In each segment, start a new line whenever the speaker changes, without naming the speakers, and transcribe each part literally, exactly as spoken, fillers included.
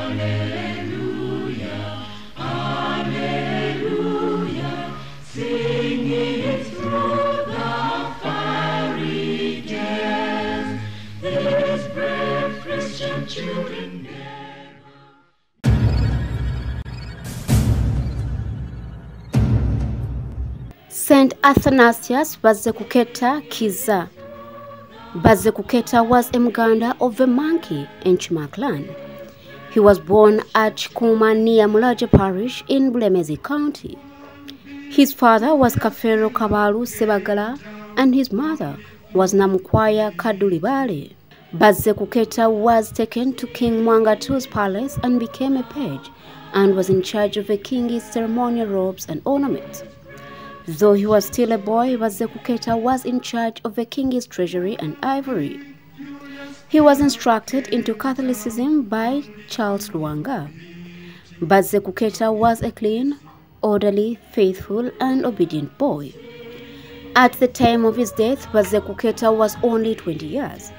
Saint Athanasius Bazekuketa Kiza. Bazekuketa was a Muganda of the Monkey and Chima clan. He was born at Chikuma near Mulaje Parish in Bulemezi County. His father was Kafero Kabalu Sebagala and his mother was Namukwaya Kadulibale. Bazekuketa was taken to King Mwangatu's palace and became a page and was in charge of the king's ceremonial robes and ornaments. Though he was still a boy, Bazekuketa was in charge of the king's treasury and ivory. He was instructed into Catholicism by Charles Luanga. Bazekuketa was a clean, orderly, faithful, and obedient boy. At the time of his death, Bazekuketa was only twenty years.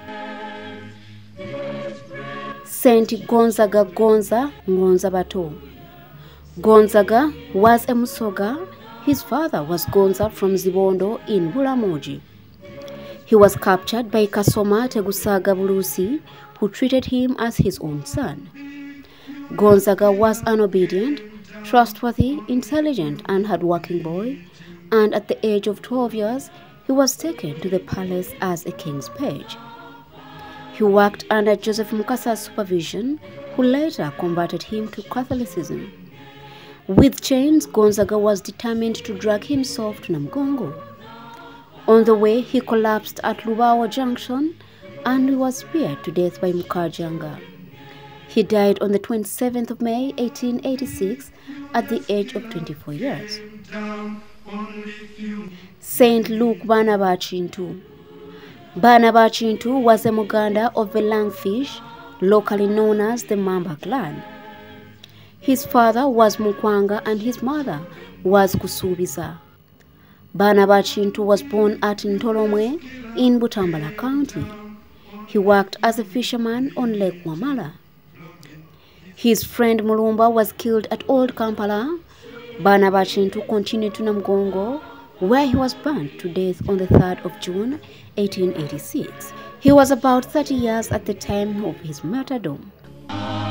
Saint Gonzaga Gonza Ngonza Bato. Gonzaga was a Musoga. His father was Gonza from Zibondo in Bulamoji. He was captured by Kasoma Tegusaga Bulusi, who treated him as his own son. Gonzaga was an obedient, trustworthy, intelligent, and hardworking boy, and at the age of twelve years, he was taken to the palace as a king's page. He worked under Joseph Mukasa's supervision, who later converted him to Catholicism. With chains, Gonzaga was determined to drag himself to Namgongo. On the way, he collapsed at Lubawa Junction and was speared to death by Mukajanga. He died on the twenty-seventh of May, eighteen eighty-six, at the age of twenty-four years. Saint Luke Banabachintu. Banabachintu was a Muganda of the Langfish, locally known as the Mamba clan. His father was Mukwanga and his mother was Kusubiza. Banabachintu was born at Ntolomwe in Butambala County. He worked as a fisherman on Lake Wamala. His friend Mulumba was killed at Old Kampala. Banabachintu continued to Namgongo, where he was burned to death on the third of June, eighteen eighty-six. He was about thirty years at the time of his martyrdom.